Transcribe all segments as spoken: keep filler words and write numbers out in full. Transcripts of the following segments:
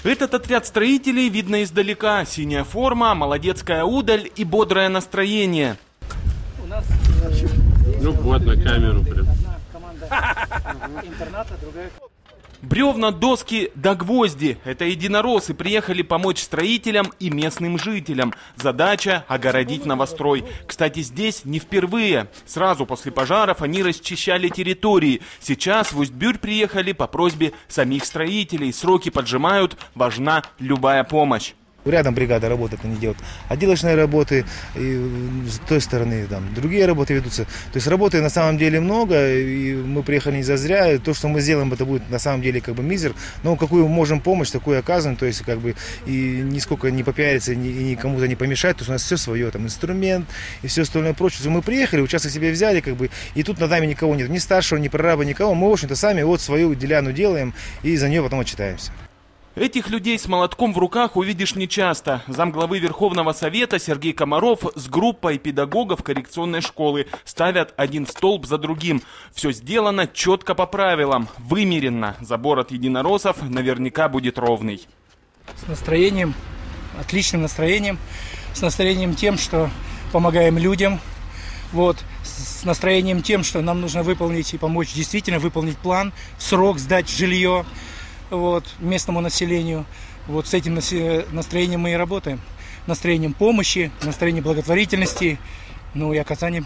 Этот отряд строителей видно издалека. Синяя форма, молодецкая удаль и бодрое настроение. У нас ну вот на камеру прям. Интерната, другая. Бревна, доски да гвозди. Это единороссы приехали помочь строителям и местным жителям. Задача – огородить новострой. Кстати, здесь не впервые. Сразу после пожаров они расчищали территории. Сейчас в Усть-Бюрь приехали по просьбе самих строителей. Сроки поджимают, важна любая помощь. Рядом бригада работает, они делают отделочные работы, и с той стороны там другие работы ведутся. То есть работы на самом деле много, и мы приехали не зазря. То, что мы сделаем, это будет на самом деле как бы мизер. Но какую можем помощь, такую оказываем, то есть как бы и нисколько не попиариться, и никому-то не помешать. То есть у нас все свое, там инструмент и все остальное прочее. Мы приехали, участок себе взяли, как бы, и тут над нами никого нет, ни старшего, ни прораба, никого. Мы, в общем-то, сами вот свою деляну делаем и за нее потом отчитаемся. Этих людей с молотком в руках увидишь нечасто. Замглавы Верховного Совета Сергей Комаров с группой педагогов коррекционной школы ставят один столб за другим. Все сделано четко по правилам, вымеренно. Забор от единороссов наверняка будет ровный. С настроением, отличным настроением, с настроением тем, что помогаем людям. Вот, с настроением тем, что нам нужно выполнить и помочь действительно выполнить план, срок сдать жилье. Вот, местному населению. Вот с этим настроением мы и работаем. Настроением помощи, настроением благотворительности, ну и оказанием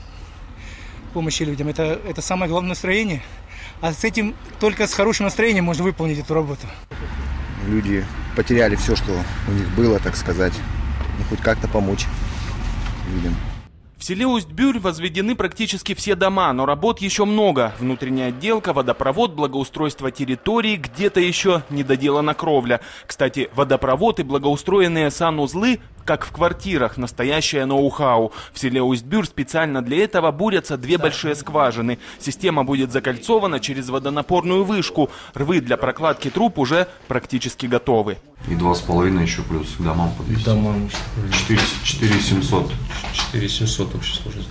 помощи людям. Это, это самое главное настроение. А с этим, только с хорошим настроением можно выполнить эту работу. Люди потеряли все, что у них было, так сказать. И хоть как-то помочь людям. В селе Усть-Бюрь возведены практически все дома, но работ еще много. Внутренняя отделка, водопровод, благоустройство территории, где-то еще не доделана кровля. Кстати, водопровод и благоустроенные санузлы, как в квартирах, настоящее ноу-хау. В селе Усть-Бюрь специально для этого бурятся две большие скважины. Система будет закольцована через водонапорную вышку. Рвы для прокладки труб уже практически готовы. И два с половиной еще плюс к домам подвести. Домам. четыре семьсот. четыре семьсот общей сложности.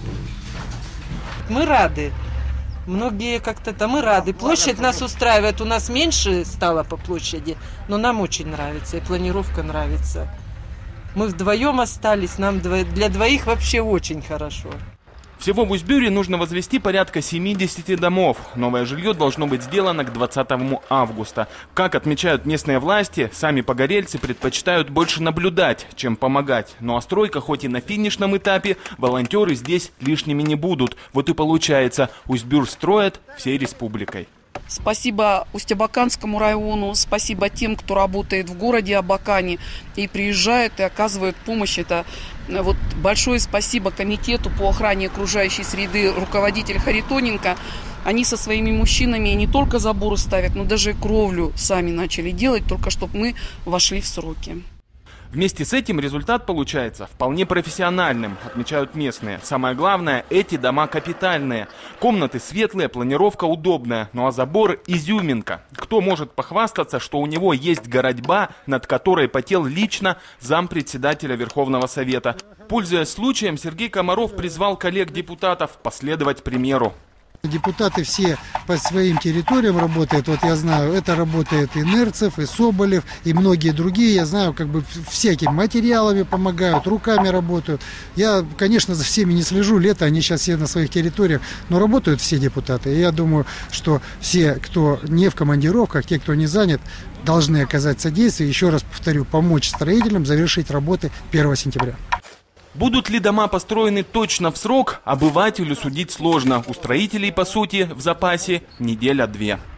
Мы рады. Многие как-то там мы рады. Площадь нас устраивает. У нас меньше стало по площади, но нам очень нравится. И планировка нравится. Мы вдвоем остались. Нам для двоих вообще очень хорошо. Всего в Усть-Бюре нужно возвести порядка семидесяти домов. Новое жилье должно быть сделано к двадцатому августа. Как отмечают местные власти, сами погорельцы предпочитают больше наблюдать, чем помогать. Ну а стройка хоть и на финишном этапе, волонтеры здесь лишними не будут. Вот и получается, Усть-Бюр строят всей республикой. Спасибо Усть-Абаканскому району, спасибо тем, кто работает в городе Абакане и приезжает и оказывает помощь. Это вот большое спасибо комитету по охране окружающей среды, руководитель Харитоненко. Они со своими мужчинами не только заборы ставят, но даже кровлю сами начали делать, только чтобы мы вошли в сроки. Вместе с этим результат получается вполне профессиональным, отмечают местные. Самое главное, эти дома капитальные. Комнаты светлые, планировка удобная, ну а забор изюминка. Кто может похвастаться, что у него есть городьба, над которой потел лично зампредседателя Верховного Совета? Пользуясь случаем, Сергей Комаров призвал коллег-депутатов последовать примеру. Депутаты все по своим территориям работают. Вот я знаю, это работает и Нерцев, и Соболев, и многие другие. Я знаю, как бы всякими материалами помогают, руками работают. Я, конечно, за всеми не слежу. Лето, они сейчас все на своих территориях, но работают все депутаты. И я думаю, что все, кто не в командировках, те, кто не занят, должны оказать содействие. Еще раз повторю, помочь строителям завершить работы первого сентября. Будут ли дома построены точно в срок, обывателю судить сложно. У строителей, по сути, в запасе неделя-две.